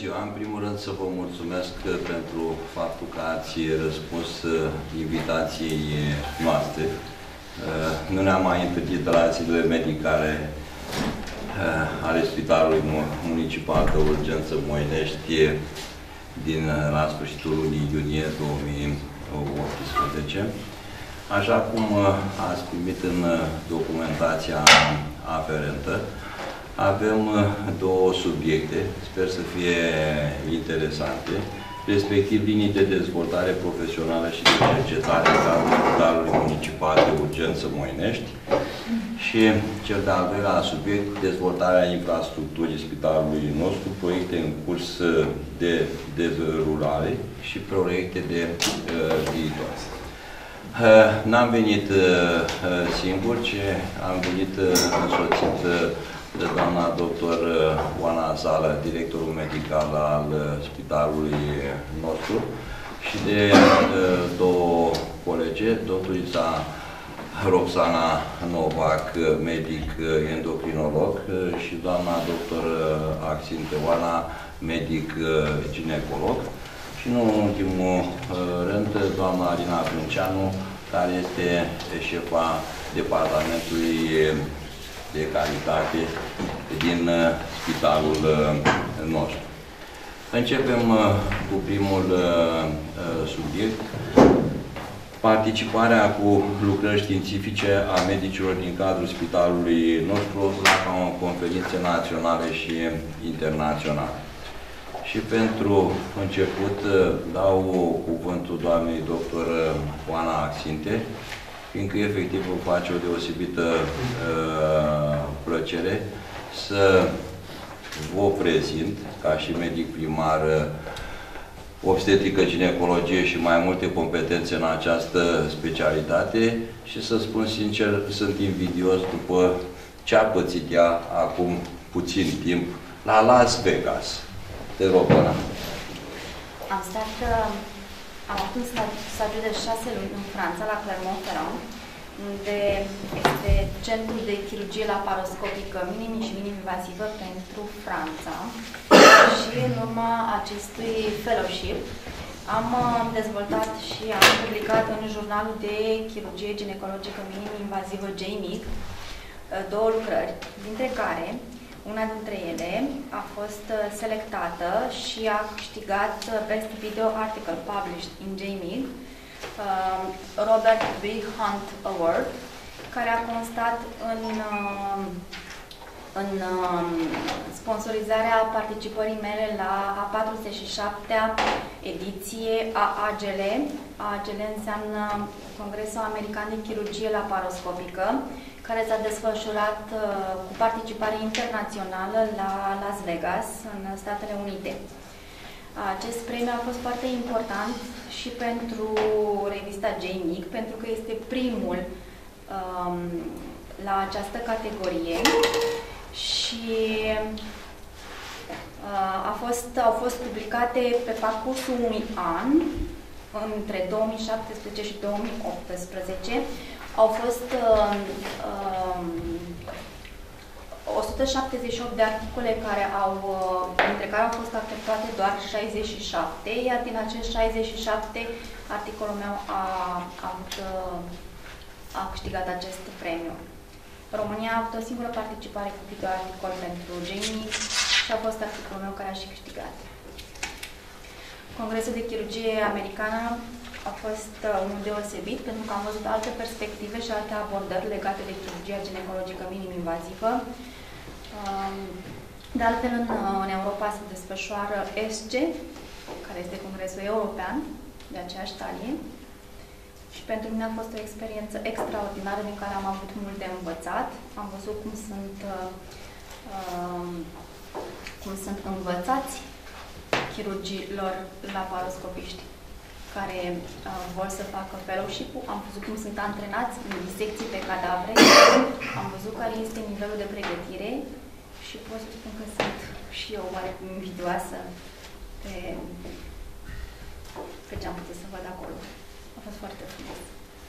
ziua! În primul rând să vă mulțumesc pentru faptul că ați răspuns invitației noastre. Nu ne-am mai întâlnit de la zilele medicale ale Spitalului Municipal de Urgență Moinești la sfârșitul lunii iunie 2018. Așa cum ați primit în documentația aferentă, avem două subiecte, sper să fie interesante, respectiv linii de dezvoltare profesională și de cercetare în cadrul Spitalului Municipal de Urgență Moinești și cel de-al doilea subiect, dezvoltarea infrastructurii spitalului nostru, proiecte în curs de derulare și proiecte de viitor. N-am venit singur, ci am venit însoțit de doamna doctor Oana Zală, directorul medical al spitalului nostru, și de două colege, doctorița Roxana Novac, medic endocrinolog, și doamna doctor Axinte Oana, medic ginecolog. Și nu în ultimul rând, doamna Alina Frânceanu, care este șefa departamentului de calitate din spitalul nostru. Începem cu primul subiect, participarea cu lucrări științifice a medicilor din cadrul spitalului nostru la conferințe naționale și internaționale. Și pentru început dau cuvântul doamnei doctor Oana Axinte, fiindcă efectiv îmi face o deosebită plăcere să vă prezint, ca și medic primar, obstetrică, ginecologie și mai multe competențe în această specialitate și să spun sincer, sunt invidios după ce a pățit ea acum puțin timp la Las Vegas. Te rog, Ana. Am avut un stagiu de 6 luni în Franța, la Clermont-Ferrand, unde este centrul de chirurgie laparoscopică minim și minim-invazivă pentru Franța. Și în urma acestui fellowship am dezvoltat și am publicat în jurnalul de chirurgie ginecologică minim-invazivă JMIG două lucrări, dintre care una dintre ele a fost selectată și a câștigat Best Video Article Published in JMIG, Robert B. Hunt Award, care a constat în sponsorizarea participării mele la a 47-a ediție a AGL. AGL înseamnă Congresul American de Chirurgie Laparoscopică, care s-a desfășurat cu participare internațională la Las Vegas, în Statele Unite. Acest premiu a fost foarte important și pentru revista JMIG, pentru că este primul la această categorie și au fost publicate pe parcursul unui an, între 2017 și 2018, au fost 178 de articole dintre care au fost acceptate doar 67, iar din acești 67, articolul meu a câștigat acest premiu. România a avut o singură participare cu video articol pentru JMIG și a fost articolul meu care a și câștigat. Congresul de chirurgie americană a fost unul deosebit, pentru că am văzut alte perspective și alte abordări legate de chirurgia ginecologică minim-invazivă. De altfel, în Europa se desfășoară ESG, care este Congresul European, de aceeași talie. Și pentru mine a fost o experiență extraordinară din care am avut mult de învățat. Am văzut cum sunt învățați chirurgilor laparoscopiști care vor să facă fellowship-ul. Am văzut cum sunt antrenați în disecții pe cadavre, am văzut care este nivelul de pregătire și pot să spun că sunt și eu oarecum invidioasă pe ce am putut să văd acolo. A fost foarte frumos.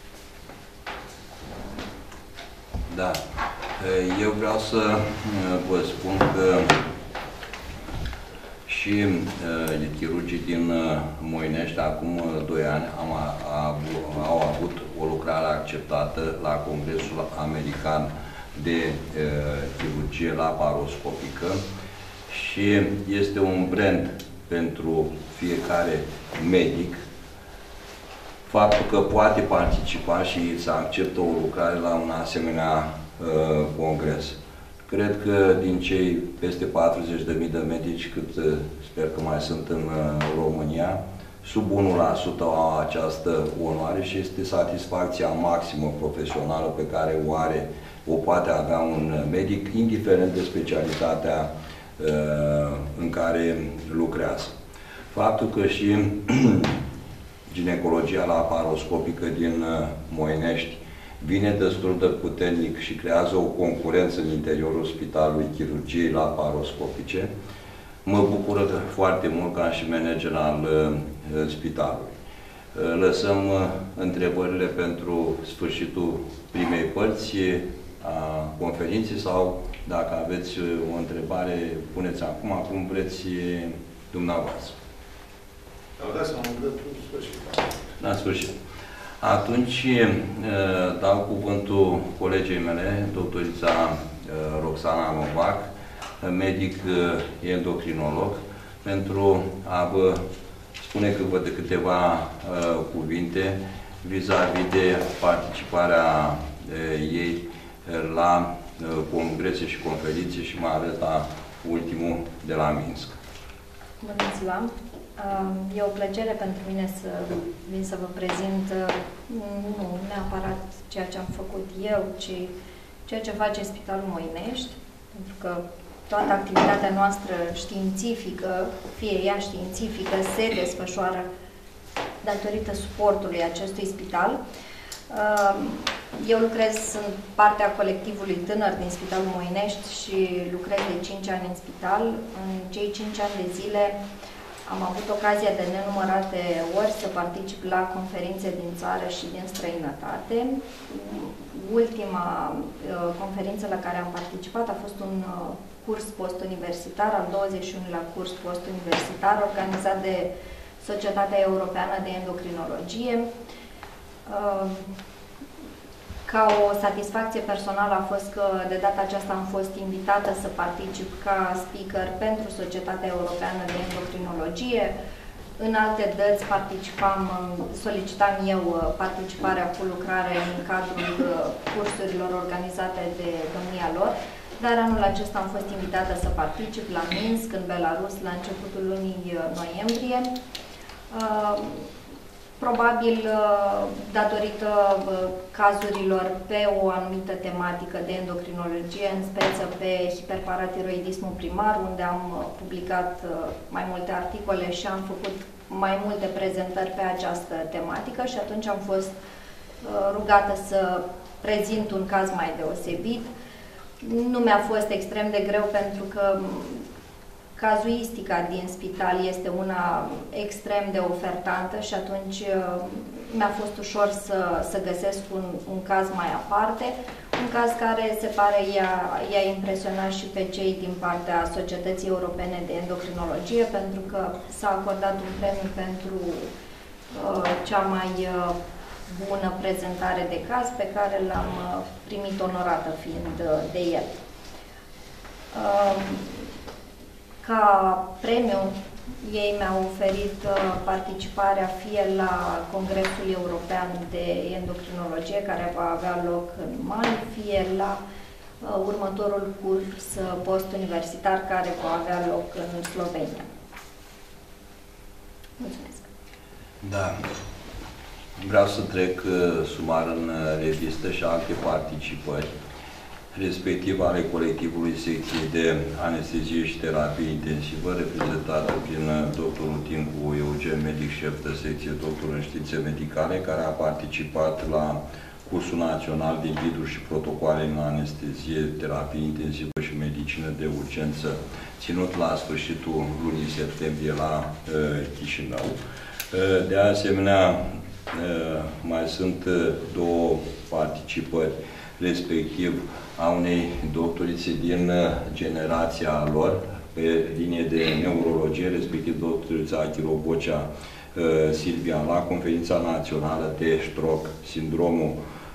Da. Eu vreau să vă spun că și chirurgii din Moinești, acum 2 ani, au avut o lucrare acceptată la Congresul American de chirurgie laparoscopică și este un brand pentru fiecare medic faptul că poate participa și să acceptă o lucrare la un asemenea congres. Cred că din cei peste 40.000 de medici, cât sper că mai sunt în România, sub 1% au această onoare și este satisfacția maximă profesională pe care o poate avea un medic, indiferent de specialitatea în care lucrează. Faptul că și ginecologia laparoscopică din Moinești vine destul de puternic și creează o concurență în interiorul Spitalului Chirurgiei Laparoscopice, mă bucură foarte mult ca și manager al spitalului. Lăsăm întrebările pentru sfârșitul primei părți a conferinței sau dacă aveți o întrebare, puneți acum, cum vreți dumneavoastră. La sfârșit. Atunci dau cuvântul colegei mele, doctorița Roxana Novac, medic endocrinolog, pentru a vă spune câteva cuvinte vis-a-vis de participarea ei la congrese și conferințe și mai ales la ultimul de la Minsk. Bună ziua! E o plăcere pentru mine să vin să vă prezint nu neapărat ceea ce am făcut eu, ci ceea ce face Spitalul Moinești, pentru că toată activitatea noastră științifică, fie ea științifică, se desfășoară datorită suportului acestui spital. Eu sunt partea colectivului tânăr din Spitalul Moinești și lucrez de 5 ani în spital. În cei 5 ani de zile am avut ocazia de nenumărate ori să particip la conferințe din țară și din străinătate. Ultima conferință la care am participat a fost un curs postuniversitar, al 21-lea curs postuniversitar, organizat de Societatea Europeană de Endocrinologie. Ca o satisfacție personală a fost că de data aceasta am fost invitată să particip ca speaker pentru Societatea Europeană de Endocrinologie. În alte dăți solicitam eu participarea cu lucrare în cadrul cursurilor organizate de domnia lor, dar anul acesta am fost invitată să particip la Minsk, în Belarus, la începutul lunii noiembrie. Probabil datorită cazurilor pe o anumită tematică de endocrinologie, în speță pe hiperparatiroidismul primar, unde am publicat mai multe articole și am făcut mai multe prezentări pe această tematică și atunci am fost rugată să prezint un caz mai deosebit. Nu mi-a fost extrem de greu pentru că cazuistica din spital este una extrem de ofertantă și atunci mi-a fost ușor să găsesc un caz mai aparte, un caz care se pare i-a impresionat și pe cei din partea Societății Europene de Endocrinologie, pentru că s-a acordat un premiu pentru cea mai bună prezentare de caz pe care l-am primit onorată fiind de el. Ca premiu, ei mi-au oferit participarea fie la Congresul European de Endocrinologie, care va avea loc în mai, fie la următorul curs postuniversitar, care va avea loc în Slovenia. Mulțumesc! Da. Vreau să trec sumar în revistă și alte participări, respectiv ale colectivului secției de anestezie și terapie intensivă, reprezentată prin doctorul Timcu Eugen, medic șef de secție, doctor în științe medicale, care a participat la cursul național din ghiduri și protocoale în anestezie, terapie intensivă și medicină de urgență, ținut la sfârșitul lunii septembrie la Chișinău. De asemenea, mai sunt 2 participări, respectiv a unei doctorițe din generația lor, pe linie de neurologie, respectiv doctorița Chirobocea Silvia, la conferința națională de stroke, sindromul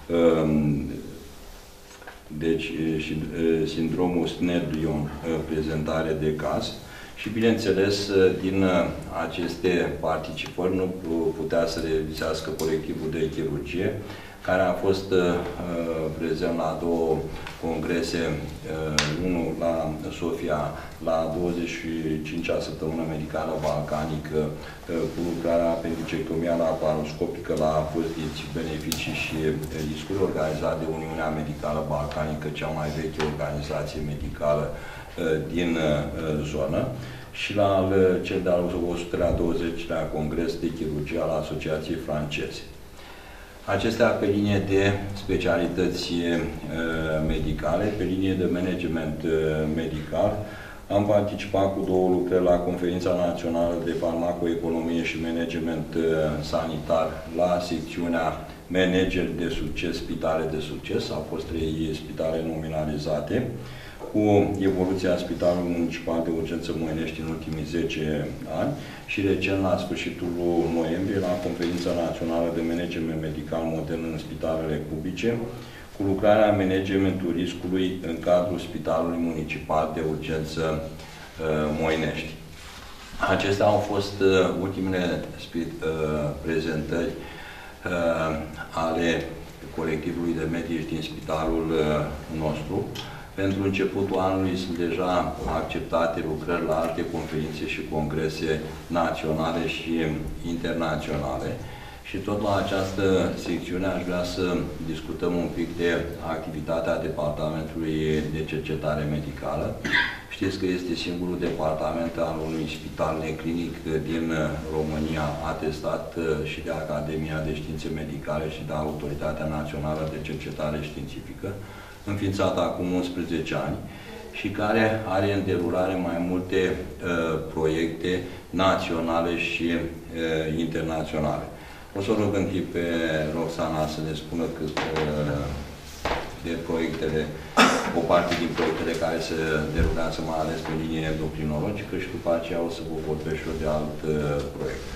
deci sindromul Snedlion, prezentare de caz. Și, bineînțeles, din aceste participări nu putea să revizească colectivul de chirurgie, care a fost prezent la 2 congrese, unul la Sofia, la 25-a săptămână medicală balcanică, cu lucrarea apendicectomia laparoscopică la poziții, beneficii și riscuri, organizat de Uniunea Medicală Balcanică, cea mai veche organizație medicală din zonă, și la cel de-al 120-lea Congres de Chirurgie al Asociației Franceze. Acestea pe linie de specialități medicale, pe linie de management medical. Am participat cu 2 lucrări la Conferința Națională de Farmacoeconomie și Management Sanitar la secțiunea Manageri de Succes, Spitale de Succes. Au fost 3 spitale nominalizate, cu evoluția Spitalului Municipal de Urgență Moinești în ultimii 10 ani și recent, la sfârșitul noiembrie, la Conferința Națională de Management Medical Modern în Spitalele Publice, cu lucrarea managementul riscului în cadrul Spitalului Municipal de Urgență Moinești. Acestea au fost ultimele prezentări ale colectivului de medici din spitalul nostru. Pentru începutul anului sunt deja acceptate lucrări la alte conferințe și congrese naționale și internaționale. Și tot la această secțiune aș vrea să discutăm un pic de activitatea Departamentului de Cercetare Medicală. Știți că este singurul departament al unui spital neclinic din România, atestat și de Academia de Științe Medicale și de Autoritatea Națională de Cercetare Științifică, înființată acum 11 ani și care are în derulare mai multe proiecte naționale și internaționale. O să rog întâi pe Roxana să ne spună cât de proiectele, o parte din proiectele care se derulează mai ales pe linie endocrinologică și după aceea o să vă vorbesc și eu de alt proiect.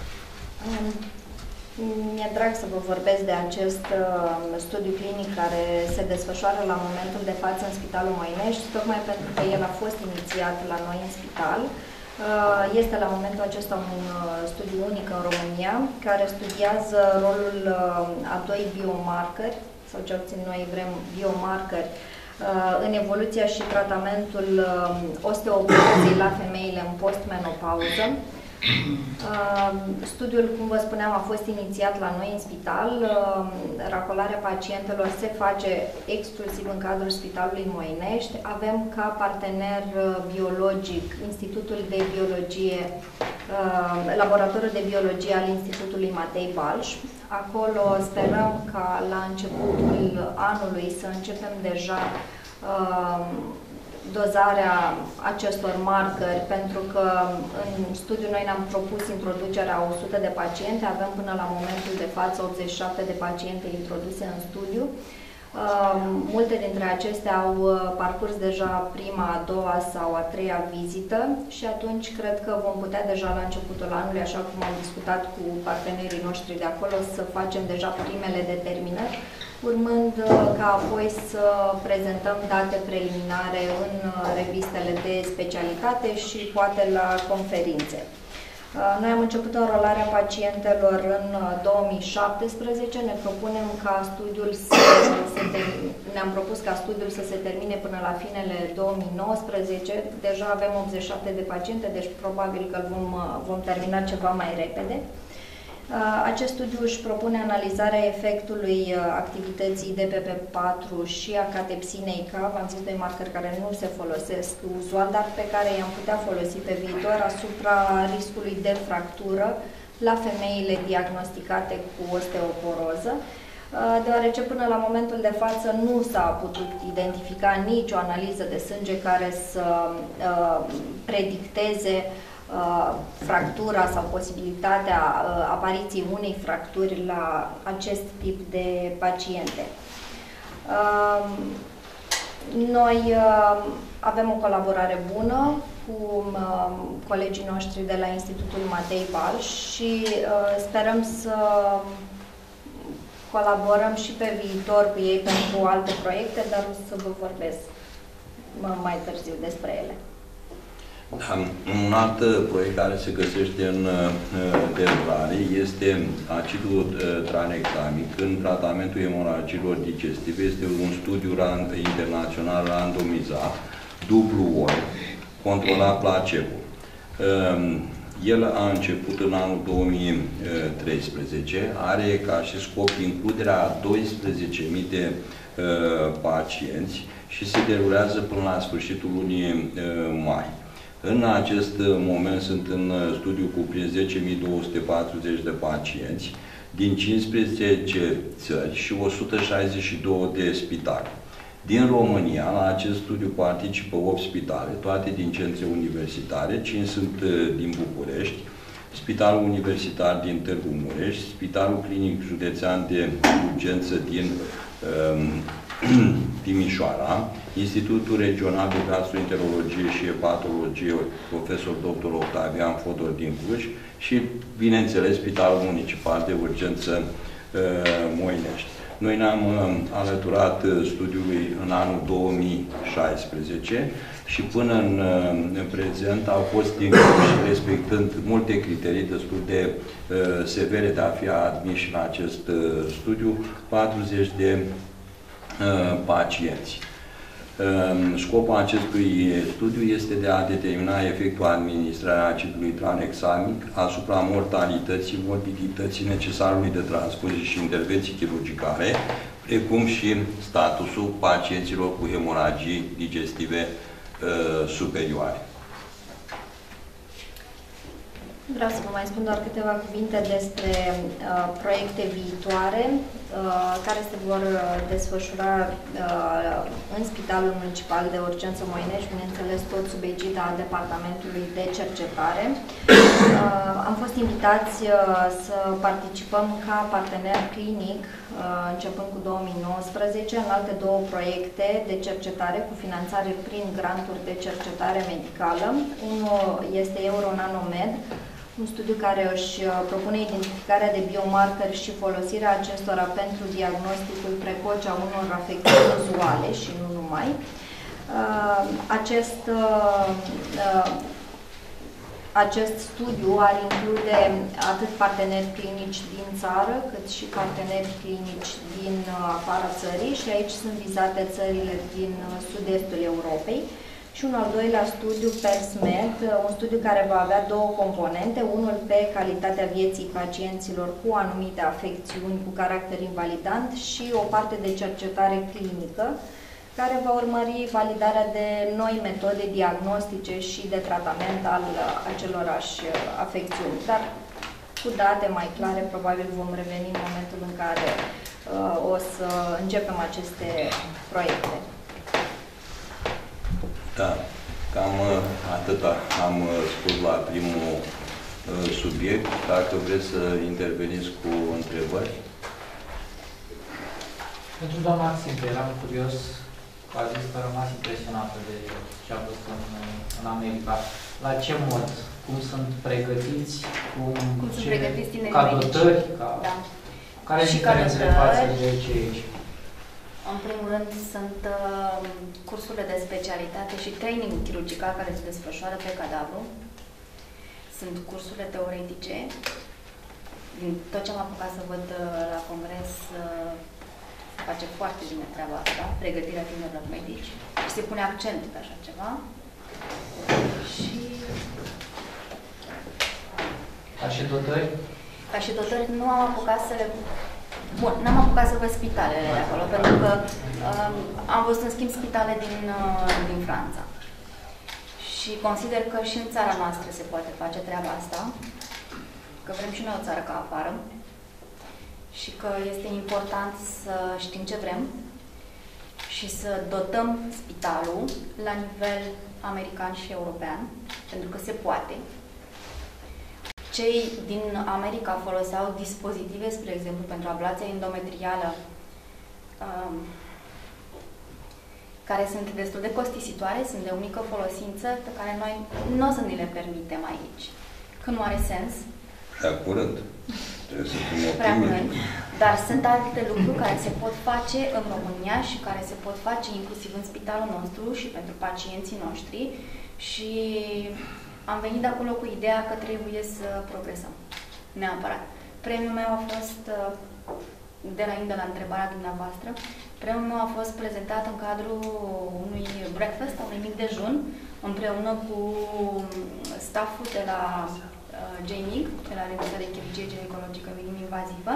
Mi-e drag să vă vorbesc de acest studiu clinic care se desfășoară la momentul de față în Spitalul Moinești, tocmai pentru că el a fost inițiat la noi în spital. Este la momentul acesta un studiu unic în România, care studiază rolul a 2 biomarcări, sau ce obțin noi vrem biomarcări, în evoluția și tratamentul osteoporozii la femeile în postmenopauză. Studiul, cum vă spuneam, a fost inițiat la noi în spital. Racolarea pacientelor se face exclusiv în cadrul Spitalului Moinești. Avem ca partener biologic Institutul de Biologie, Laboratorul de Biologie al Institutului Matei Balș. Acolo sperăm ca la începutul anului să începem deja dozarea acestor marcări, pentru că în studiul noi ne-am propus introducerea a 100 de paciente, avem până la momentul de față 87 de paciente introduse în studiu. Multe dintre acestea au parcurs deja prima, a doua sau a treia vizită și atunci cred că vom putea deja la începutul anului, așa cum am discutat cu partenerii noștri de acolo, să facem deja primele determinări, urmând ca apoi să prezentăm date preliminare în revistele de specialitate și poate la conferințe. Noi am început înrolarea pacientelor în 2017, ne-am propus ca studiul să se termine până la finele 2019. Deja avem 87 de paciente, deci probabil că vom termina ceva mai repede. Acest studiu își propune analizarea efectului activității DPP4 și a catepsinei K, v-am zis 2 marcări care nu se folosesc uzual, dar pe care i-am putea folosi pe viitor asupra riscului de fractură la femeile diagnosticate cu osteoporoză, deoarece până la momentul de față nu s-a putut identifica nicio analiză de sânge care să predicteze fractura sau posibilitatea apariției unei fracturi la acest tip de paciente. Noi avem o colaborare bună cu colegii noștri de la Institutul Matei Balș și sperăm să colaborăm și pe viitor cu ei pentru alte proiecte, dar o să vă vorbesc mai târziu despre ele. Un alt proiect care se găsește în derulare este acidul tranexamic în tratamentul hemoragilor digestive. Este un studiu internațional randomizat, dublu ori, controlat placebo. El a început în anul 2013, are ca și scop includerea a 12.000 de pacienți și se derulează până la sfârșitul lunii mai. În acest moment sunt în studiu cuprins 10.240 de pacienți din 15 țări și 162 de spitale. Din România, la acest studiu participă 8 spitale, toate din centre universitare, 5 sunt din București, Spitalul Universitar din Târgu Mureș, Spitalul Clinic Județean de Urgență din Timișoara, Institutul Regional de Gastroenterologie și Hepatologie, profesor dr. Octavian Fodor din Cluj și, bineînțeles, Spitalul Municipal de Urgență Moinești. Noi ne-am alăturat studiului în anul 2016 și până în prezent au fost incluși, respectând multe criterii destul de severe de a fi admiși la acest studiu, 40 de pacienți. Scopul acestui studiu este de a determina efectul administrării acidului tranexamic asupra mortalității, morbidității, necesarului de transfuzie și intervenții chirurgicale, precum și statusul pacienților cu hemoragii digestive superioare. Vreau să vă mai spun doar câteva cuvinte despre proiecte viitoare care se vor desfășura în Spitalul Municipal de Urgență Moinești, bineînțeles tot sub egida Departamentului de Cercetare. Am fost invitați să participăm ca partener clinic începând cu 2019 în alte două proiecte de cercetare cu finanțare prin granturi de cercetare medicală. Unul este EuroNanoMed, un studiu care își propune identificarea de biomarcări și folosirea acestora pentru diagnosticul precoce a unor afecțiuni uzuale și nu numai. Acest studiu ar include atât parteneri clinici din țară, cât și parteneri clinici din afara țării și aici sunt vizate țările din sud-estul Europei. Și un al doilea studiu, PERSMED, un studiu care va avea două componente, unul pe calitatea vieții pacienților cu anumite afecțiuni cu caracter invalidant și o parte de cercetare clinică, care va urmări validarea de noi metode diagnostice și de tratament al acelorași afecțiuni. Dar cu date mai clare, probabil vom reveni în momentul în care o să începem aceste proiecte. Da, cam atâta am spus la primul subiect. Dacă vreți să interveniți cu întrebări. Pentru doamna Xinte, eram curios, a zis că a rămas impresionată de ce a văzut în America. La ce mod? Cum sunt pregătiți? Cum sunt pregătiți tinerii medici? Ca dotări? Da. Care sunt diferențele față de ce aici? În primul rând, sunt cursurile de specialitate și trainingul chirurgical care se desfășoară pe cadavru. Sunt cursurile teoretice. Din tot ce am apucat să văd la congres, se face foarte bine treaba asta, pregătirea tinerilor medici. Și se pune accent pe așa ceva. Și... Ca și dotări? Ca și dotări nu am apucat să le... Bun, n-am apucat să văd spitalele de acolo, pentru că am văzut, în schimb, spitale din Franța. Și consider că și în țara noastră se poate face treaba asta, că vrem și noi o țară ca afară și că este important să știm ce vrem și să dotăm spitalul la nivel american și european, pentru că se poate. Cei din America foloseau dispozitive, spre exemplu, pentru ablația endometrială, care sunt destul de costisitoare, sunt de unică folosință, pe care noi nu o să ne le permitem aici. Că nu are sens. Prea curând. Trebuie să fim Prea optimiști. curând. Dar sunt alte lucruri care se pot face în România și care se pot face inclusiv în spitalul nostru și pentru pacienții noștri și am venit de acolo cu ideea că trebuie să progresăm. Neapărat. Premiul meu a fost, de la întrebarea dumneavoastră, premiul meu a fost prezentat în cadrul unui breakfast, unui mic dejun, împreună cu stafful de la JMIG, de la Rețeaua de Chirurgie Ginecologică Minim-Invazivă.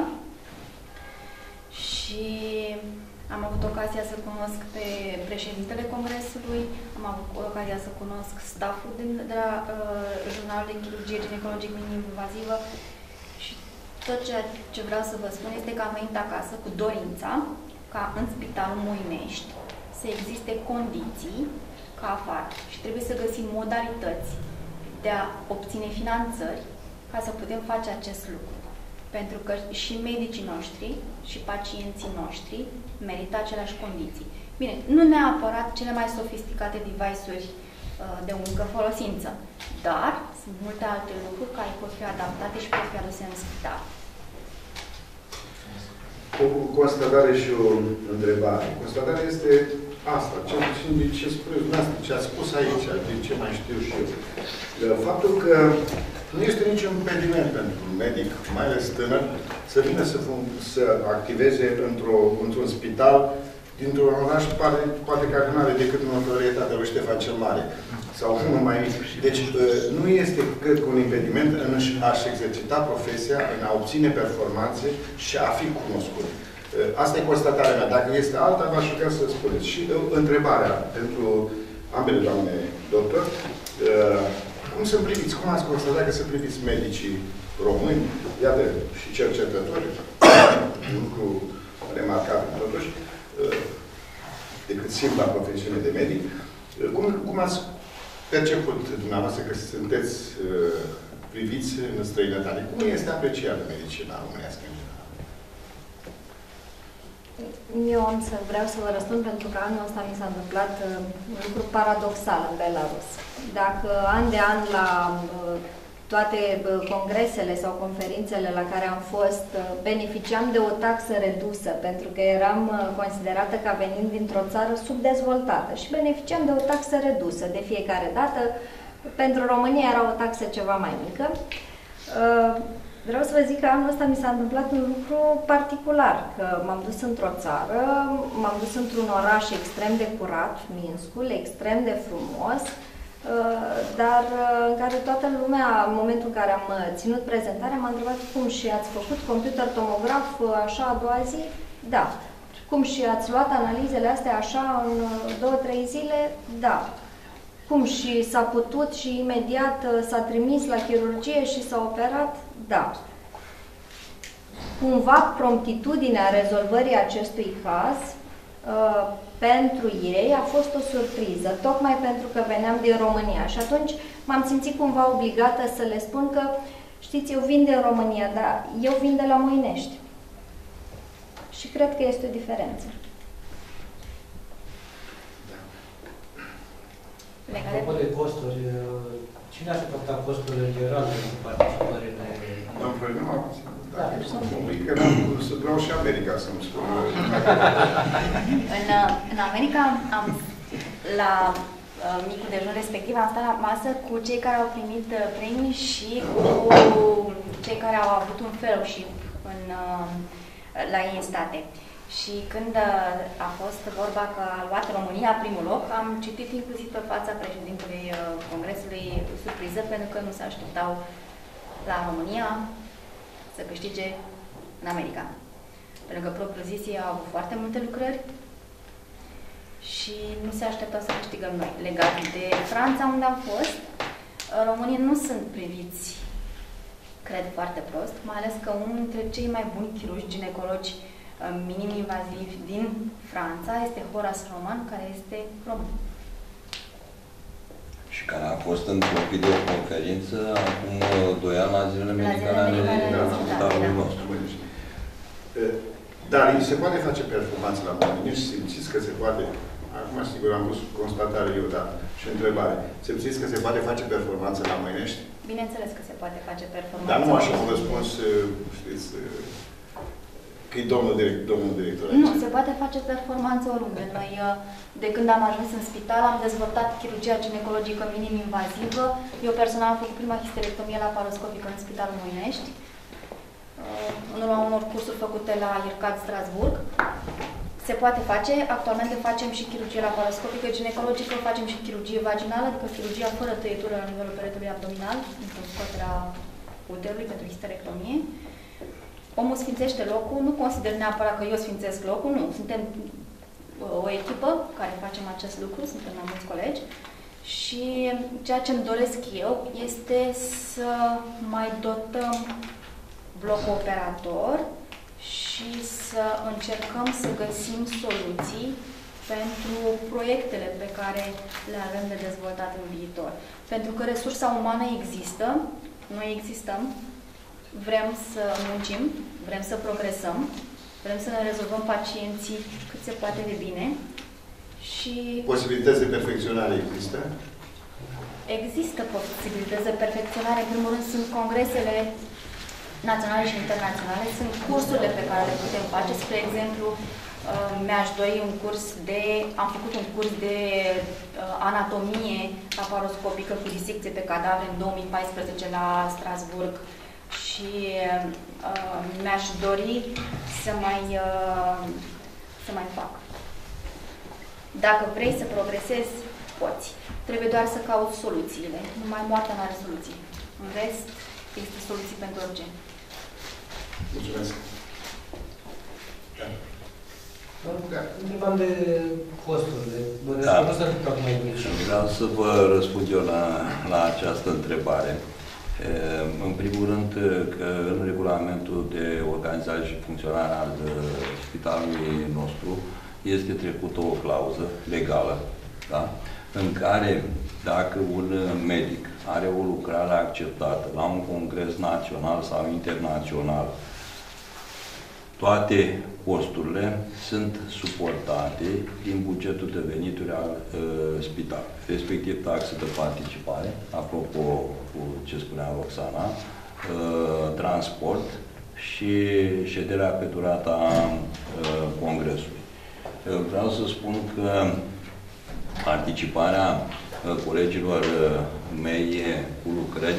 Și am avut ocazia să cunosc pe președintele Congresului, am avut ocazia să cunosc stafful de la Jurnalul de Chirurgie Ginecologică Minim-Invazivă și tot ceea ce vreau să vă spun este că am venit acasă cu dorința ca în Spitalul Moinești să existe condiții ca afară și trebuie să găsim modalități de a obține finanțări ca să putem face acest lucru. Pentru că și medicii noștri și pacienții noștri merită aceleași condiții. Bine, nu neapărat cele mai sofisticate device-uri de unică folosință, dar sunt multe alte lucruri care pot fi adaptate și pot fi aduse în spital. O constatare și o întrebare. Constatarea este asta, ce spuneți dumneavoastră, ce ați spus aici, de ce mai știu și eu. Faptul că nu este niciun impediment pentru un medic, mai ales tânăr, să vină să activeze într-un spital dintr-un oraș poate care nu are decât în notorietatea lui Ștefan cel Mare. Sau unul mai mic. Deci nu este, cred că, un impediment în a-și exercita profesia, în a obține performanțe și a fi cunoscut. Asta e constatarea mea. Dacă este alta, v-aș ruga să spuneți. Și întrebarea pentru ambele doamne doctor, cum sunt priviți? Cum ați constatat că sunt priviți medicii români, iată, și cercetători, un lucru remarcabil totuși, decât simpla profesiune de medic. Cum ați perceput dumneavoastră că sunteți priviți în străinătate? Cum este apreciată medicina românească în general? Eu vreau să vă răspund pentru că anul ăsta mi s-a întâmplat un lucru paradoxal în Belarus. Dacă an de an la toate congresele sau conferințele la care am fost, beneficiam de o taxă redusă, pentru că eram considerată ca venind dintr-o țară subdezvoltată și beneficiam de o taxă redusă de fiecare dată. Pentru România era o taxă ceva mai mică. Vreau să vă zic că anul ăsta mi s-a întâmplat un lucru particular, că m-am dus într-o țară, m-am dus într-un oraș extrem de curat, Minskul, extrem de frumos, dar în care toată lumea, în momentul în care am ținut prezentarea, m-a întrebat cum și ați făcut computer tomograf așa a doua zi? Da. Cum și ați luat analizele astea așa în 2-3 zile? Da. Cum și s-a putut și imediat s-a trimis la chirurgie și s-a operat? Da. Cumva promptitudinea rezolvării acestui caz pentru ei a fost o surpriză, tocmai pentru că veneam din România. Și atunci m-am simțit cumva obligată să le spun că, știți, eu vin din România, dar eu vin de la Moinești. Și cred că este o diferență. Apropo de costuri, cine a suportat costurile generale pentru participările? Domnul Frăinău, dacă sunt public, să vreau și America să-mi spun. În America, la micul dejun respectiv, am stat la masă cu cei care au primit premii și cu cei care au avut un fellowship la ei în state. Și când a fost vorba că a luat România primul loc, am citit inclusiv pe fața președintelui Congresului surpriză, pentru că nu se așteptau la România să câștige în America. Pentru că propriu-zis ei au avut foarte multe lucrări și nu se așteptau să câștigăm noi. Legat de Franța, unde am fost, românii nu sunt priviți, cred, foarte prost, mai ales că unul dintre cei mai buni chirurgi ginecologi minim-invaziv din Franța este Horace Roman, care este român. Și care a fost într-o videoconferință acum 2 ani la zilele medicale ale spitalului nostru. Dar se poate face performanță la Moinești? Simțiți că se poate acum sigur am pus constatare eu, da, și întrebare. Simțiți că se poate face performanță la Măinești? Bineînțeles că se poate face performanță. Dar nu așa un răspuns, știți, că e domnul director. Nu, se poate face performanță oriunde. Noi, de când am ajuns în spital, am dezvoltat chirurgia ginecologică minim-invazivă. Eu personal am făcut prima histerectomie laparoscopică în Spitalul Măinești, în urma unor cursuri făcute la IRCAD Strasburg. Se poate face. Actualmente facem și chirurgie laparoscopică ginecologică, facem și chirurgie vaginală, adică chirurgia fără tăietură la nivelul peretului abdominal, pentru scoaterea uterului, pentru histerectomie. Omul sfințește locul, nu consider neapărat că eu sfințesc locul, nu. Suntem o echipă care facem acest lucru, suntem mai mulți colegi. Și ceea ce îmi doresc eu este să mai dotăm blocul operator și să încercăm să găsim soluții pentru proiectele pe care le avem de dezvoltat în viitor. Pentru că resursa umană există, noi existăm, vrem să muncim, vrem să progresăm, vrem să ne rezolvăm pacienții cât se poate de bine și... Posibilități de perfecționare există? Există posibilități de perfecționare. În primul rând sunt congresele naționale și internaționale, sunt cursurile pe care le putem face. Spre exemplu, mi-aș dori un curs de... Am făcut un curs de anatomie laparoscopică cu disecție pe cadavre în 2014 la Strasburg și mi-aș dori să mai fac. Dacă vrei să progresezi, poți. Trebuie doar să cauți soluțiile. Numai moartea nu are soluții. În rest, există soluții pentru orice. Mulțumesc. Întrebam de costurile. Vreau să vă răspund eu la această întrebare. În primul rând că în regulamentul de organizare și funcționare al spitalului nostru este trecută o clauză legală, da? În care dacă un medic are o lucrare acceptată la un congres național sau internațional, toate costurile sunt suportate din bugetul de venituri al spitalului, respectiv taxe de participare, apropo cu ce spunea Roxana, transport și șederea pe durata congresului. Vreau să spun că participarea colegilor mei cu lucrări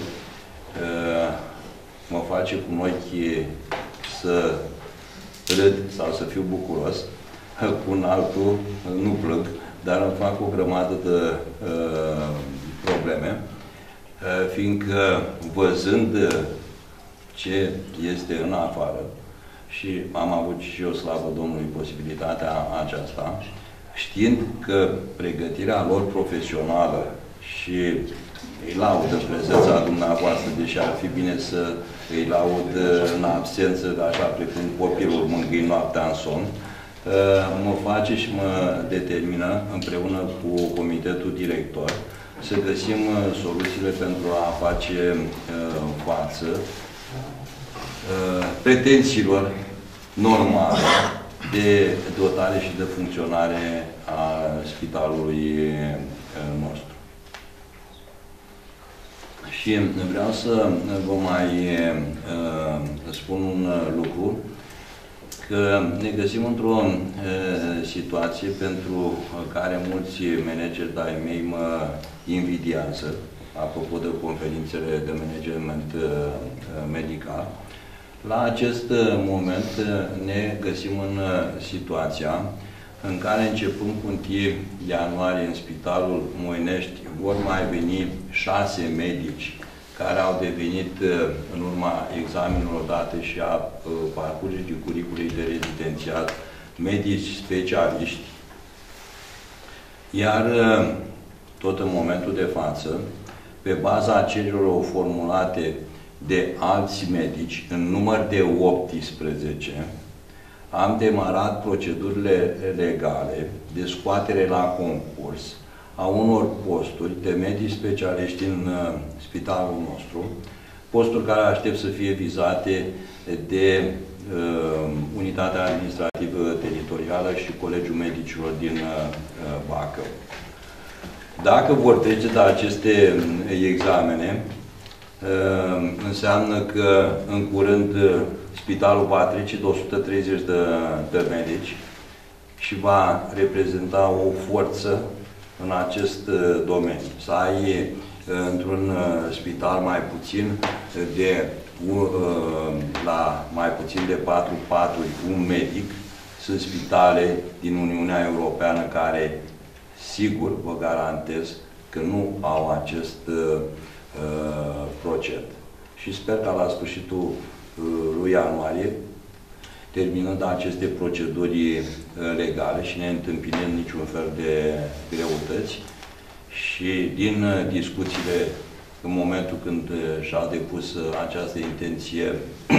mă face cu ochi să râd sau să fiu bucuros, cu un altul nu plâng, dar îmi fac o grămadă de probleme, fiindcă văzând ce este în afară, și am avut și eu, slavă Domnului, posibilitatea aceasta, știind că pregătirea lor profesională și îi laud în prezența dumneavoastră, deși ar fi bine să îi laud în absență, așa precum copilul mângâi noaptea în somn, mă face și mă determină împreună cu comitetul director să găsim soluțiile pentru a face față pretențiilor normale de dotare și de funcționare a spitalului nostru. Și vreau să vă mai spun un lucru, că ne găsim într-o situație pentru care mulți manageri de-ai mei mă invidiază, apropo de conferințele de management medical. La acest moment ne găsim în situația în care, începând cu 1 ianuarie, în Spitalul Moinești vor mai veni 6 medici care au devenit, în urma examenelor date și a parcurgerii curiculei de rezidențiat, medici specialiști. Iar, tot în momentul de față, pe baza cererilor formulate de alți medici, în număr de 18, am demarat procedurile legale de scoatere la concurs a unor posturi de medici specialiști în spitalul nostru, posturi care aștept să fie vizate de Unitatea Administrativă Teritorială și Colegiul Medicilor din Bacău. Dacă vor trece de aceste examene, înseamnă că în curând spitalul va trece de 130 de medici și va reprezenta o forță în acest domeniu. Să ai într-un spital mai puțin la mai puțin de 4 paturi un medic. Sunt spitale din Uniunea Europeană care, sigur, vă garantez că nu au acest procent. Și sper că la sfârșitul lui ianuarie, terminând aceste proceduri legale și neîntâmpinând niciun fel de greutăți, și din discuțiile în momentul când și-a depus această intenție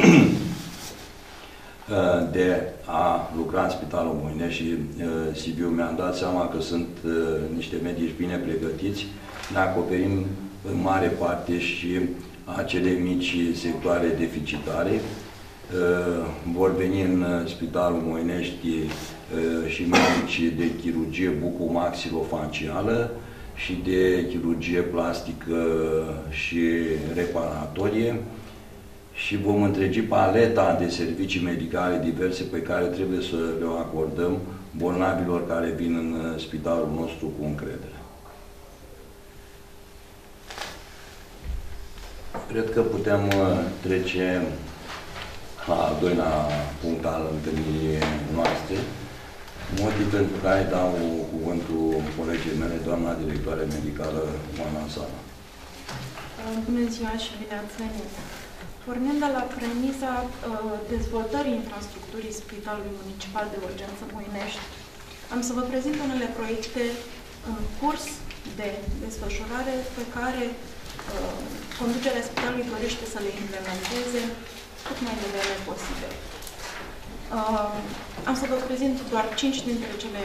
de a lucra în Spitalul Moinești și Sibiu, mi-am dat seama că sunt niște medici bine pregătiți. Ne acoperim în mare parte și acele mici sectoare deficitare. Vor veni în Spitalul Moinești și medici de chirurgie bucomaxilofacială și de chirurgie plastică și reparatorie și vom întregi paleta de servicii medicale diverse pe care trebuie să le acordăm bolnavilor care vin în spitalul nostru cu încredere. Cred că putem trece la al doilea punct al întâlnirii noastre, motiv pentru care dau cuvântul colegii mele, doamna directoare medicală, Oana Sala. Bună ziua și bine ați venit! Pornind de la premisa dezvoltării infrastructurii Spitalului Municipal de Urgență Moinești, am să vă prezint unele proiecte în curs de desfășurare pe care conducerea spitalului dorește să le implementeze cât mai devreme posibil. Am să vă prezint doar 5 dintre cele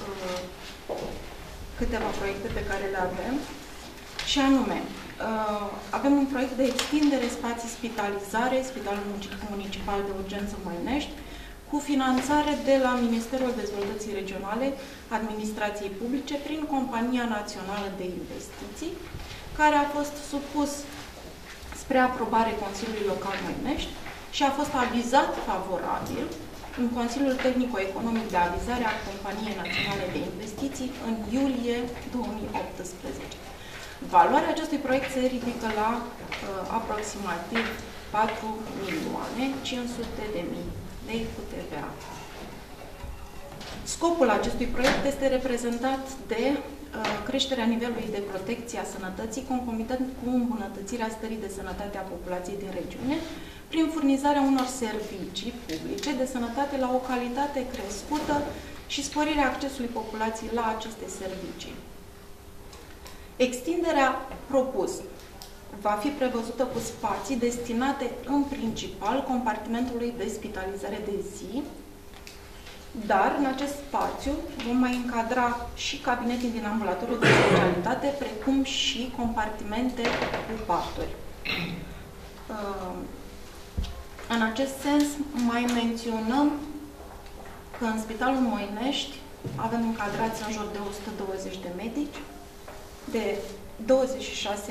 câteva proiecte pe care le avem, și anume, avem un proiect de extindere spații spitalizare, Spitalul Municipal de Urgență Moinești, cu finanțare de la Ministerul Dezvoltării Regionale, Administrației Publice, prin Compania Națională de Investiții, care a fost supus spre aprobare Consiliului Local Moinești și a fost avizat favorabil în Consiliul Tehnico-Economic de Avizare a Companiei Naționale de Investiții în iulie 2018. Valoarea acestui proiect se ridică la aproximativ 4.500.000 lei cu TVA. Scopul acestui proiect este reprezentat de creșterea nivelului de protecție a sănătății, concomitent cu îmbunătățirea stării de sănătate a populației din regiune, prin furnizarea unor servicii publice de sănătate la o calitate crescută și sporirea accesului populației la aceste servicii. Extinderea propusă va fi prevăzută cu spații destinate în principal compartimentului de spitalizare de zi, dar în acest spațiu vom mai încadra și cabinete din ambulatoriu de specialitate, precum și compartimente cu paturi. În acest sens, mai menționăm că în Spitalul Moinești avem încadrați în jur de 120 de medici, de 26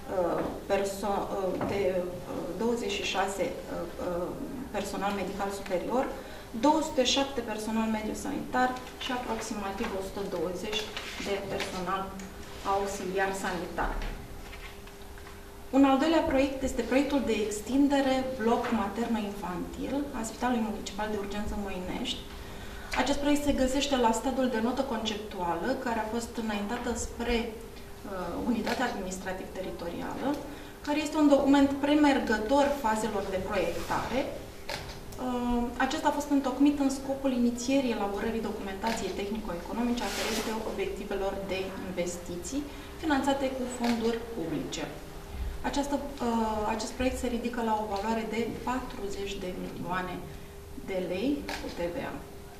personal medical superior, 207 personal mediu-sanitar și aproximativ 120 de personal auxiliar sanitar. Un al doilea proiect este proiectul de extindere bloc materno-infantil a Spitalului Municipal de Urgență Moinești. Acest proiect se găsește la stadiul de notă conceptuală, care a fost înaintată spre Unitatea Administrativ-Teritorială, care este un document premergător fazelor de proiectare. Acesta a fost întocmit în scopul inițierii elaborării documentației tehnico-economice aferente obiectivelor de investiții finanțate cu fonduri publice. Acest proiect se ridică la o valoare de 40 de milioane de lei cu TVA.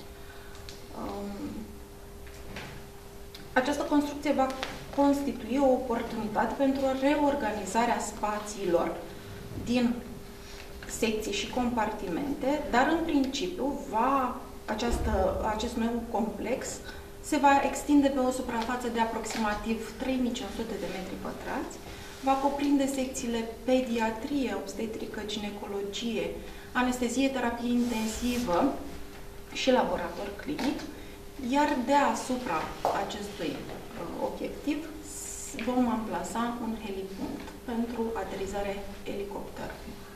Această construcție va constitui o oportunitate pentru reorganizarea spațiilor din secții și compartimente, dar în principiu acest nou complex se va extinde pe o suprafață de aproximativ 3500 de metri pătrați, va cuprinde secțiile pediatrie, obstetrică, ginecologie, anestezie, terapie intensivă și laborator clinic, iar deasupra acestui obiectiv vom amplasa un helipunct pentru aterizare elicopter.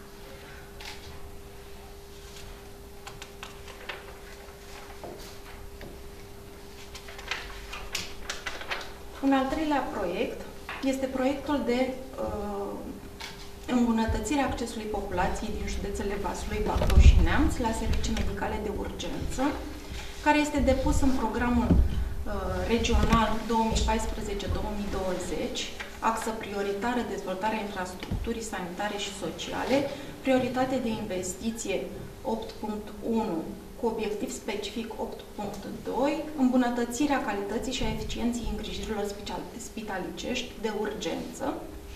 Un al treilea proiect este proiectul de îmbunătățire a accesului populației din județele Vaslui, Bacău și Neamț la servicii medicale de urgență, care este depus în programul regional 2014-2020, axă prioritară dezvoltarea infrastructurii sanitare și sociale, prioritate de investiție 8.1 cu obiectiv specific 8.2, îmbunătățirea calității și a eficienței îngrijirilor spitalicești de urgență.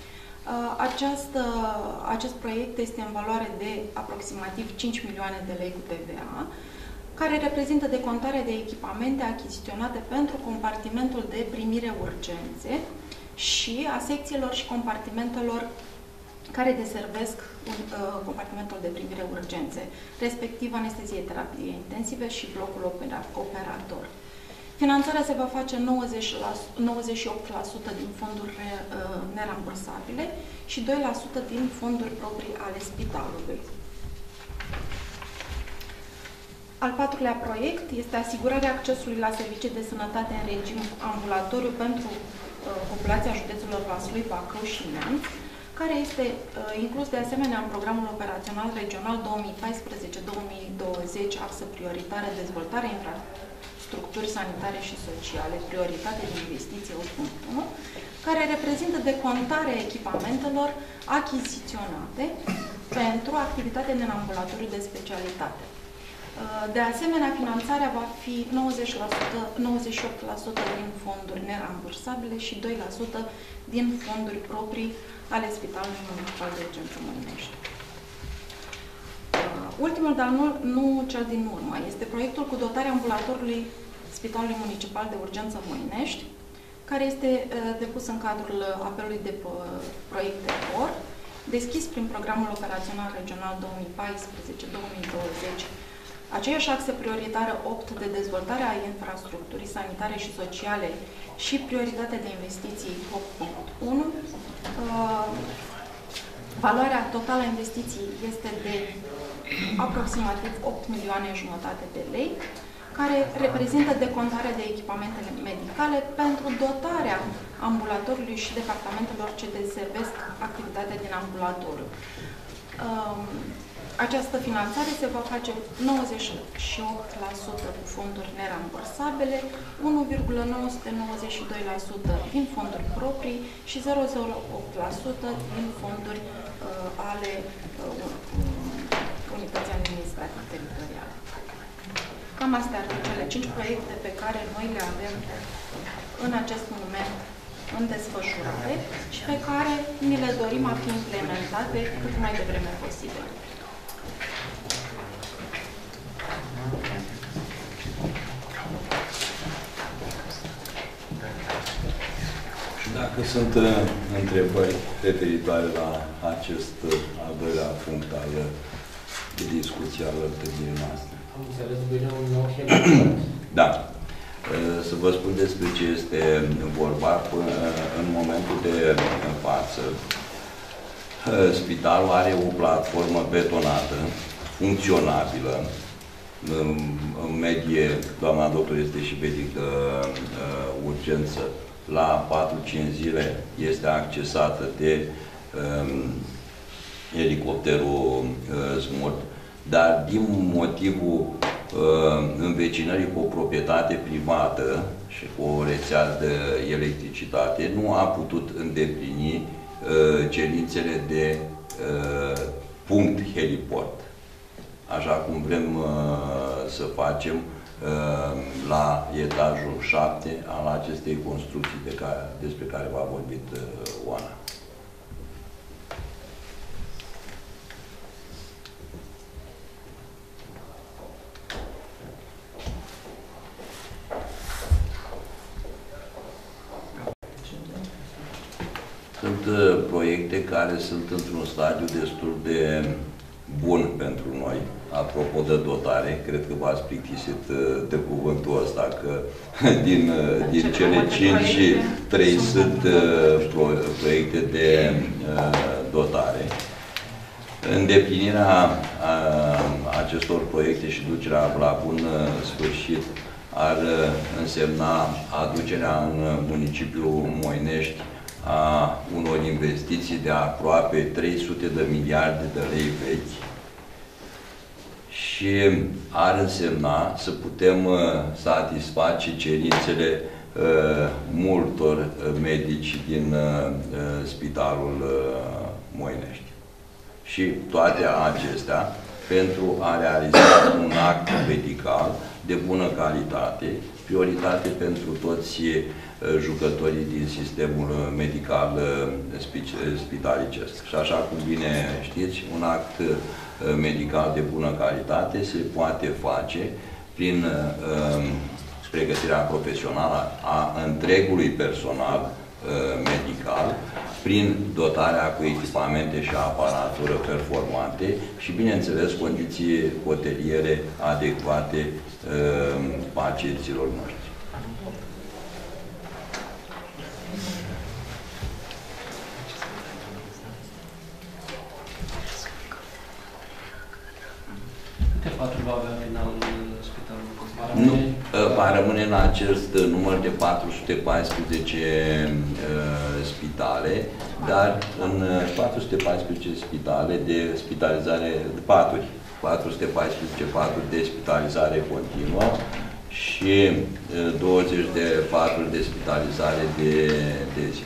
Acest proiect este în valoare de aproximativ 5 milioane de lei cu TVA, care reprezintă decontarea de echipamente achiziționate pentru compartimentul de primire urgențe și a secțiilor și compartimentelor care deservesc compartimentul de primire urgențe, respectiv anestezie, terapie intensive și blocul operator. Finanțarea se va face 98% din fonduri nerambursabile și 2% din fonduri proprii ale spitalului. Al patrulea proiect este asigurarea accesului la servicii de sănătate în regim ambulatoriu pentru populația județelor Vaslui, Bacău și Neamț, care este inclus de asemenea în programul operațional regional 2014-2020, axă prioritară dezvoltare infrastructuri sanitare și sociale, prioritate de investiție 8.1, care reprezintă decontarea echipamentelor achiziționate pentru activitate în ambulatoriu de specialitate. De asemenea, finanțarea va fi 98% din fonduri nerambursabile și 2% din fonduri proprii ale Spitalului Municipal de Urgență Măinești. Ultimul, dar nu cel din urmă, este proiectul cu dotarea ambulatorului Spitalului Municipal de Urgență Măinești, care este depus în cadrul apelului de proiecte OR, deschis prin programul operațional regional 2014-2020, aceeași axă prioritară 8 de dezvoltare a infrastructurii sanitare și sociale și prioritatea de investiții 8.1. Valoarea totală a investiției este de aproximativ 8 milioane jumătate de lei, care reprezintă decontarea de echipamentele medicale pentru dotarea ambulatorului și departamentelor ce deservesc activitatea din ambulatoriu. Această finanțare se va face 98% cu fonduri nerambursabile, 1,992% din fonduri proprii și 0,08% din fonduri ale unității administrative teritoriale. Cam astea ar fi cele 5 proiecte pe care noi le avem în acest moment în desfășurare și pe care ni le dorim a fi implementate cât mai devreme posibil. Dacă sunt întrebări referitoare la acest al doilea punct al discuției al întâlnirii noastre. Am înțeles bine un nou heliport. Da. Să vă spun despre ce este vorba. În momentul de față, spitalul are o platformă betonată, funcționabilă. În medie, doamna doctor este și medic de urgență, la 4-5 zile este accesată de elicopterul SMURT, dar din motivul învecinării cu o proprietate privată și cu o rețea de electricitate, nu a putut îndeplini cerințele de punct heliport, așa cum vrem să facem la etajul 7 al acestei construcții despre care v-a vorbit Oana. Sunt proiecte care sunt într-un stadiu destul de bun pentru noi. Apropo de dotare, cred că v-ați plictisit de cuvântul ăsta, că din cele 5, 3 sunt proiecte de dotare. Îndeplinirea acestor proiecte și ducerea la bun sfârșit ar însemna aducerea în municipiul Moinești a unor investiții de aproape 300 de miliarde de lei vechi și ar însemna să putem satisface cerințele multor medici din Spitalul Moinești. Și toate acestea pentru a realiza un act medical de bună calitate, prioritate pentru toți jucătorii din sistemul medical spitalicesc. Și așa cum bine știți, un act medical de bună calitate se poate face prin pregătirea profesională a întregului personal medical, prin dotarea cu echipamente și aparatură performante și, bineînțeles, condiții hoteliere adecvate pacienților noștri. Câte patru va avea finalul spitalului? Nu, va rămâne la acest număr de 414 spitale, dar în 414 spitale de spitalizare, paturi, 414 paturi de spitalizare continuă și 20 de paturi de spitalizare de zi.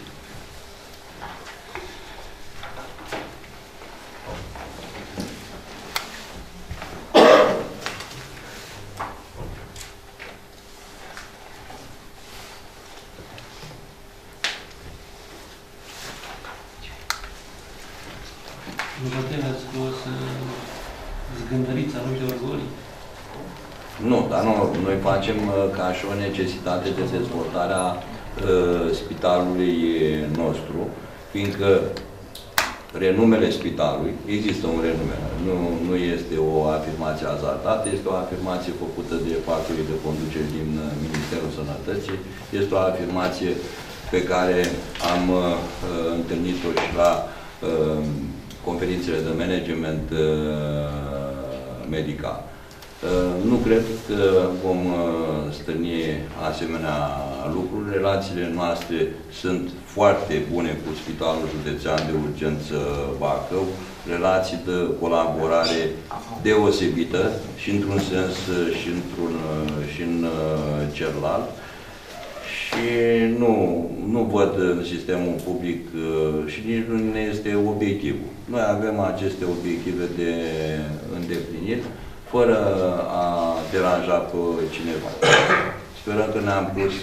Nu vă temeți că o să zgândăriți anumite orgolii? Nu, dar noi facem ca și o necesitate de dezvoltarea spitalului nostru, fiindcă renumele spitalului, există un renume, nu este o afirmație azartată, este o afirmație făcută de factorii de conducere din Ministerul Sănătății, este o afirmație pe care am întâlnit-o și la conferințele de management medical. Nu cred că vom stârni asemenea lucruri. Relațiile noastre sunt foarte bune cu Spitalul Județean de Urgență Bacău, relații de colaborare deosebită și într-un sens și în celălalt. Și nu văd în sistemul public și nici nu ne este obiectivul. Noi avem aceste obiective de îndeplinit, fără a deranja pe cineva. Sperăm că ne-am pus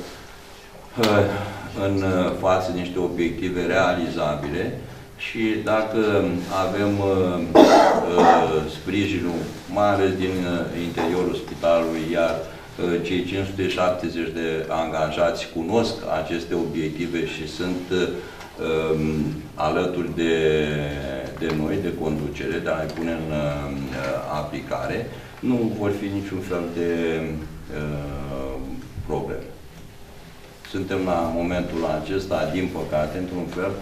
în față niște obiective realizabile și dacă avem sprijinul, mai ales din interiorul spitalului, iar cei 570 de angajați cunosc aceste obiective și sunt alături de noi, de conducere, de a le pune în aplicare, nu vor fi niciun fel de probleme. Suntem la momentul acesta, din păcate, într-un fel,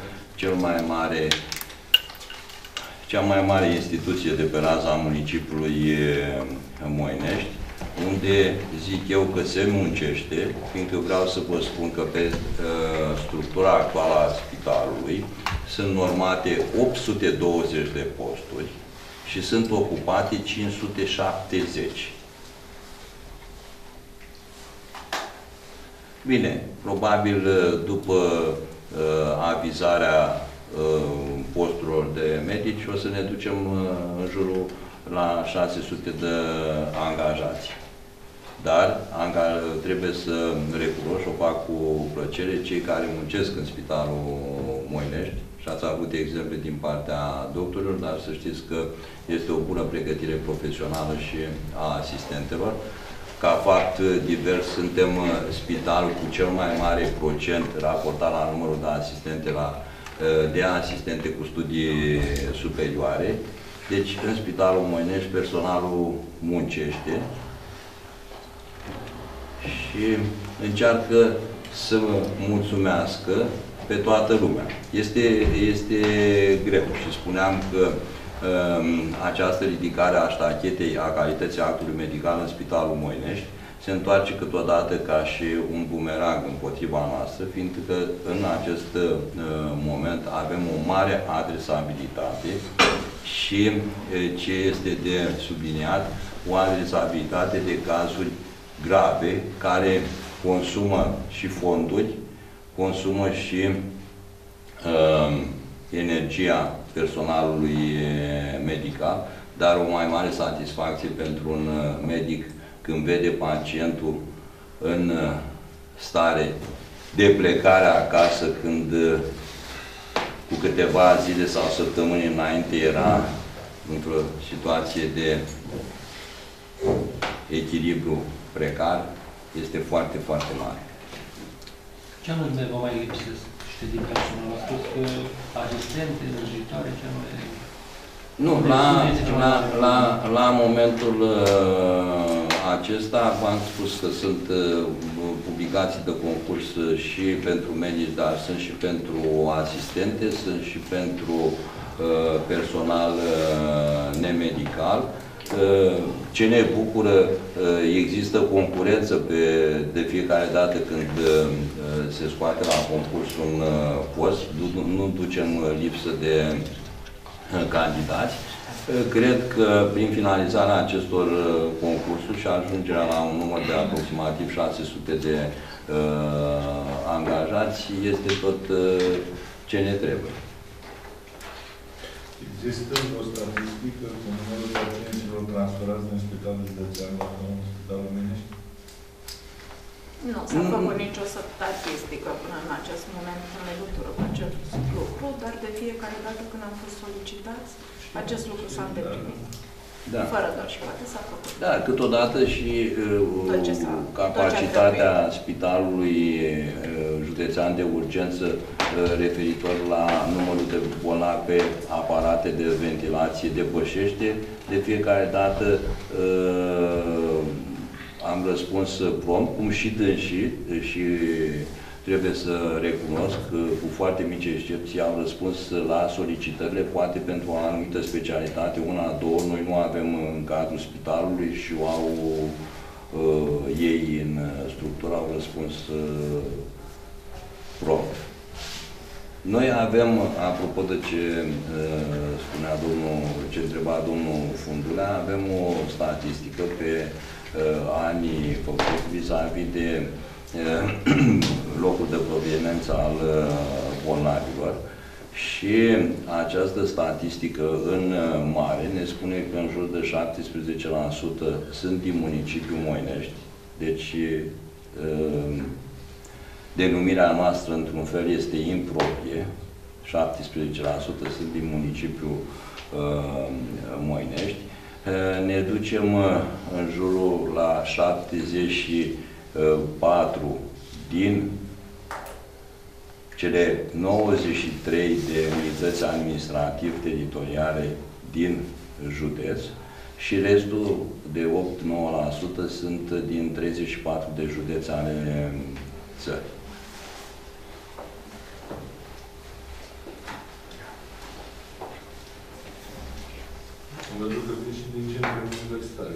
cea mai mare instituție de pe raza municipiului Moinești, unde zic eu că se muncește, fiindcă vreau să vă spun că pe structura actuală a spitalului sunt normate 820 de posturi și sunt ocupate 570. Bine, probabil după avizarea posturilor de medici o să ne ducem în jurul la 600 de angajați. Dar trebuie să recunosc, o fac cu plăcere, cei care muncesc în Spitalul Moinești, și ați avut exemple din partea doctorilor, dar să știți că este o bună pregătire profesională și a asistentelor. Ca fapt divers, suntem spitalul cu cel mai mare procent raportat la numărul de asistente la de asistente cu studii superioare. Deci, în Spitalul Moinești, personalul muncește și încearcă să mulțumească pe toată lumea. Este greu și spuneam că această ridicare a ștachetei a calității actului medical în Spitalul Moinești se întoarce câteodată ca și un bumerang împotriva noastră, fiindcă în acest moment avem o mare adresabilitate și ce este de subliniat, o adresabilitate de cazuri grave care consumă și fonduri, consumă și energia personalului medical, dar o mai mare satisfacție pentru un medic când vede pacientul în stare de plecare acasă, când cu câteva zile sau săptămâni înainte era într-o situație de echilibru precar, este foarte, foarte mare. Ce anume vă mai lipsește din personal? A spus că asistente, îngrijitoare, ce anume... Nu, la momentul acesta v-am spus că sunt publicații de concurs și pentru medici, dar sunt și pentru asistente, sunt și pentru personal nemedical. Ce ne bucură, există concurență de fiecare dată când se scoate la concurs un post, nu ducem lipsă de candidați. Cred că prin finalizarea acestor concursuri și ajungerea la un număr de aproximativ 600 de angajați este tot ce ne trebuie. Există o statistică cu numărul pacienților transferați din Spitalul Județean la Spitalul Moinești? Nu s-a făcut nicio statistică până în acest moment în legătură cu acest lucru, dar de fiecare dată când am fost solicitați, acest lucru s-a îndeplinit. Da. Fără doar și poate s-a făcut. Da, câteodată și capacitatea Spitalului Județean de Urgență referitor la numărul de bolnavi pe aparate de ventilație depășește. De fiecare dată am răspuns prompt, cum și dânsii, și trebuie să recunosc că cu foarte mici excepții am răspuns la solicitările, poate pentru o anumită specialitate, una, două, noi nu avem în cadrul spitalului și au ei în structură, au răspuns prompt. Noi avem, apropo de ce spunea ce întreba domnul Fundulea, avem o statistică pe anii făcuți vis-a-vis de locul de proveniență al bolnavilor și această statistică în mare ne spune că în jur de 17% sunt din municipiul Moinești, deci denumirea noastră într-un fel este improprie, 17% sunt din municipiul Moinești. Ne ducem în jurul la 74 din cele 93 de unități administrativ-teritoriale din județ și restul de 8-9% sunt din 34 de județe ale țării. Văzut că vin și din centrele universitare.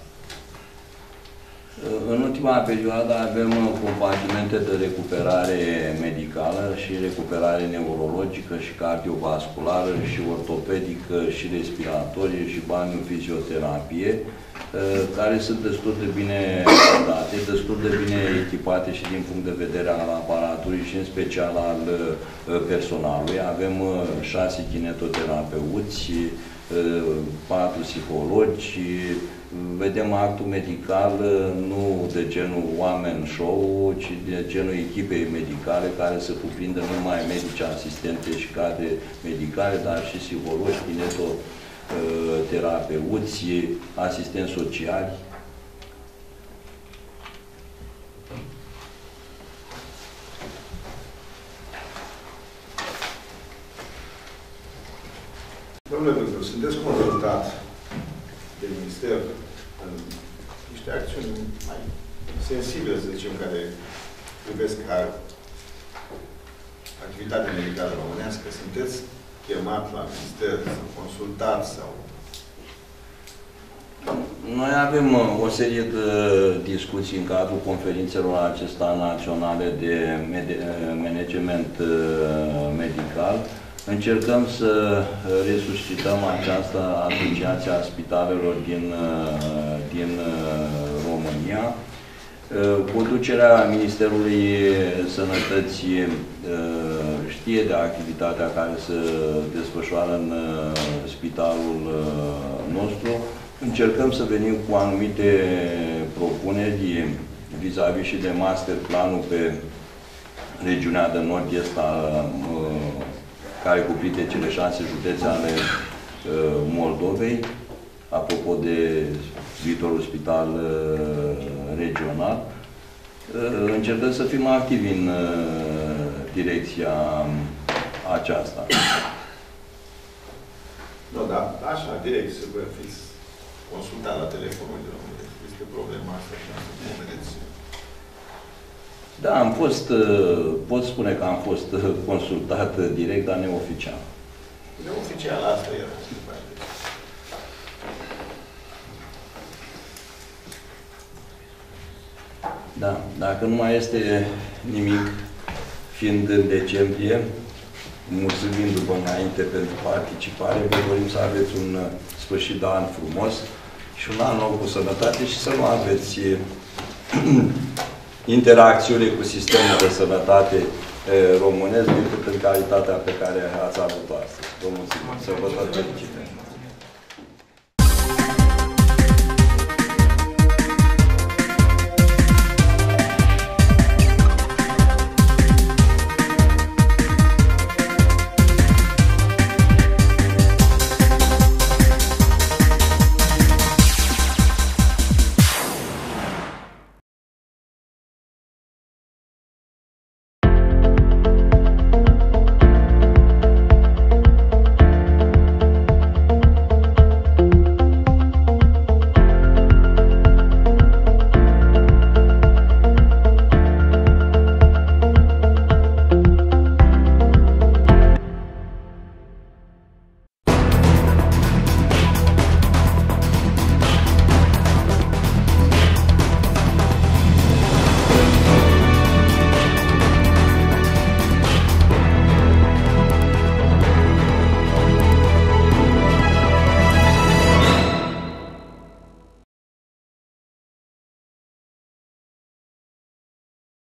În ultima perioadă avem compartimente de recuperare medicală și recuperare neurologică și cardiovasculară și ortopedică și respiratorie și baniofizioterapie, care sunt destul de bine date, destul de bine echipate și din punct de vedere al aparatului și în special al personalului. Avem 6 kinetoterapeuți, 4 psihologi, vedem actul medical nu de genul oameni show, ci de genul echipei medicale care să cuprindă nu numai medici, asistente și cadre medicale, dar și psihologi, kinetoterapeuți, asistenți sociali. Domnule doctor, sunteți consultat de minister în niște acțiuni mai sensibile, să zicem, care privesc ca activitatea medicală românească. Sunteți chemat la minister să consultați sau... Noi avem o serie de discuții în cadrul conferințelor acestea naționale de management medical. Încercăm să resuscităm această asociație a spitalelor din România. Conducerea Ministerului Sănătății știe de activitatea care se desfășoară în spitalul nostru. Încercăm să venim cu anumite propuneri vis-a-vis și de master planul pe regiunea de nord-est care cuprinde cele 6 județe ale Moldovei, apropo de viitorul spital regional. Încercăm să fim activi în direcția aceasta. Nu, dar așa, direct, să vă fiți consultat la telefonul de România. Este problema asta și am să vedeți. Da, am fost, pot spune că am fost consultat direct, dar neoficial. Neoficial, asta era. Da, dacă nu mai este nimic, fiind în decembrie, mulțumindu-vă înainte pentru participare, vă dorim să aveți un sfârșit de an frumos și un an nou cu sănătate și să nu aveți interacțiune cu sistemul de sănătate românesc decât în calitatea pe care ați avut-o astăzi. Vă mulțumim. Să vă tot fericite.